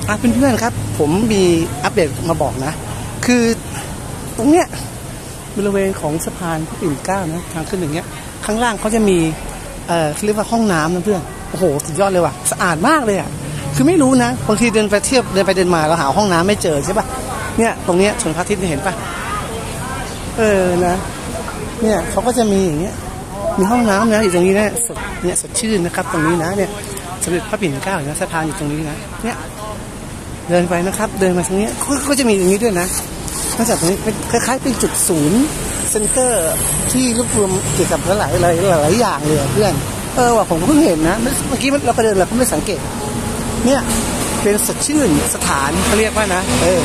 เพื่อนๆครับผมมีอัปเดตมาบอกนะคือตรงเนี้ยบริเวณของสะพานพระปิ่นเกล้านะทางขึ้นอย่างเงี้ยข้างล่างเขาจะมีเรียกว่าห้องน้ำนะเพื่อนโอ้โหสุดยอดเลยว่ะสะอาดมากเลยอ่ะคือไม่รู้นะบางทีเดินไปเที่ยวเดินไปเดินมาเราหาห้องน้ำไม่เจอใช่ป่ะเนี่ยตรงเนี้ยชนพระอาทิตย์เห็นป่ะนะเนี่ยเขาก็จะมีอย่างเงี้ยมีห้องน้ำนะอยู่ตรงนี้นะสดชื่นนะครับตรงนี้นะเนี่ยสมเด็จพระปิ่นเกล้านะสะพานอยู่ตรงนี้นะเนี่ยเดินไปนะครับเดินมาตรงนี้ก็จะมีอย่างนี้ด้วยนะนอกจากตรงนี้เป็นคล้ายๆเป็นจุดศูนย์เซ็นเตอร์ที่รวบรวมเกี่ยวกับหลายอย่างเลยเพื่อนว่าผมก็เพิ่งเห็นนะเมื่อกี้เราไปเดินเราก็ไม่สังเกตเนี่ยเป็นสดชื่นสถานเขาเรียกว่านะ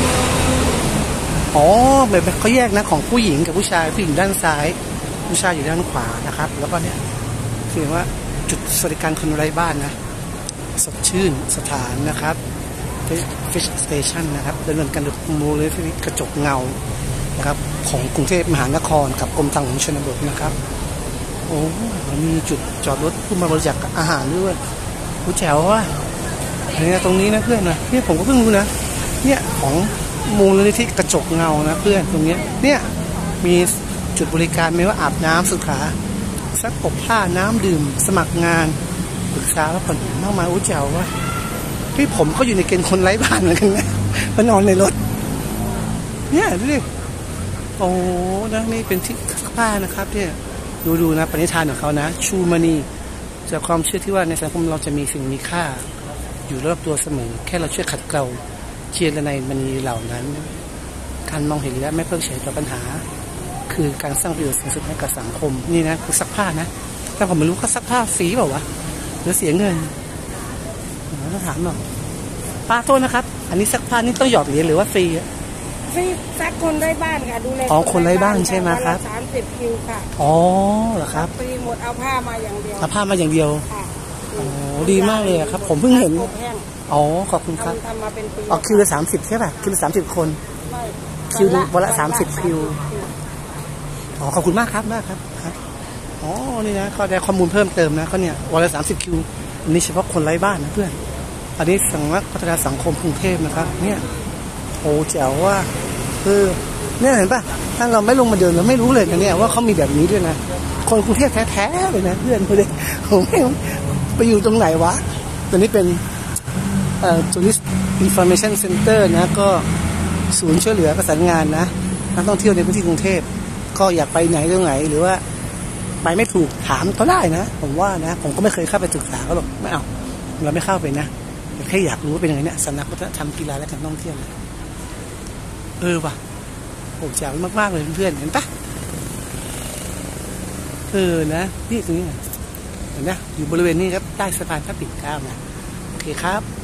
แบบเขาแยกนะของผู้หญิงกับผู้ชายผู้หญิงด้านซ้ายผู้ชายอยู่ด้านขวานะครับแล้วก็เนี่ยคือว่าจุดสวัสดิการคนไร้บ้านนะสดชื่นสถานนะครับFish Station นะครับดำเนินการโดยมูลนิธิกระจกเงานะครับของกรุงเทพมหานครกับกรมทางหลวงชนบทนะครับโอ้มีจุดจอดรถผู้มาบริจาคอาหารด้วยผู้แจ๋วว่ะเนี่ยตรงนี้นะเพื่อนนะเนี่ยผมก็เพิ่งรู้นะเนี่ยของมูลนิธิกระจกเงานะเพื่อนตรงนี้เนี่ยมีจุดบริการไม่ว่าอาบน้ำสุขาซักอบผ้าน้ำดื่มสมัครงานปรึกษาแล้วผ่อนมากมายอู้แจ๋วว่ะพี่ผมก็อยู่ในเกณฑ์คนไร้บ้านเหมือนกันนะมานอนในรถเนี่ยดูดิโอ้นะนี่เป็นที่ซักผ้านะครับเนี่ยดูนะปณิธานของเขานะชูมณีจากความเชื่อที่ว่าในสังคมเราจะมีสิ่งมีค่าอยู่รอบตัวเสมอแค่เราช่วยขัดเกลาเชียร์ในมณีเหล่านั้นการมองเห็นและไม่เพิกเฉยต่อปัญหาคือการสร้างประโยชน์สูงสุดให้กับสังคมนี่นะคือซักผ้านะแต่ผมไม่รู้เขาซักผ้าฟรีเปล่าวะหรือเสียเงินต้องถามหน่อยป้าโทษนะครับอันนี้ซักผ้านี่ต้องหยอดเหรียญหรือว่าฟรีฟรีซักคนไร้บ้านค่ะดูแลคนไร้บ้านใช่ไหมครับ 30 คิวค่ะเหรอครับฟรีหมดเอาผ้ามาอย่างเดียวเอาผ้ามาอย่างเดียวดีมากเลยครับผมเพิ่งเห็นขอบคุณครับทำมาเป็นปีคิวละ30ใช่ป่ะคิวละ30คนคิววันละ30คิวขอบคุณมากครับนี่นะก็ได้ข้อมูลเพิ่มเติมนะเขาเนี่ยวันละ30คิวอันนี้เฉพาะคนไร้บ้านนะเพื่อนอันนี้สำนักพัฒนาสังคมกรุงเทพนะครับเนี่ยแจ๋วว่าเนี่ยเห็นป่ะถ้าเราไม่ลงมาเดินเราไม่รู้เลยนะเนี่ยว่าเขามีแบบนี้ด้วยนะคนกรุงเทพแท้ๆเลยนะเพื่อนเลยผมไปอยู่ตรงไหนวะตัวนี้เป็นTourist Information Center นะก็ศูนย์ช่วยเหลือประสานงานนะนักท่องเที่ยวในพื้นที่กรุงเทพก็อยากไปไหนตรงไหนหรือว่าไปไม่ถูกถามเขาได้นะผมว่านะผมก็ไม่เคยเข้าไปศึกษาเขาหรอกไม่เอาเราไม่เข้าไปนะแค่อยากรู้ว่าเป็นยังไงเนี่ยสำนักวัฒนธรรมกีฬาและการท่องเที่ยวว่ะผมแจ๋วมากๆเลยเพื่อนเห็นปะนะนี่ตรงนี้เห็นนะอยู่บริเวณนี้ครับใต้สะพานพระปิ่นเกล้านะโอเคครับ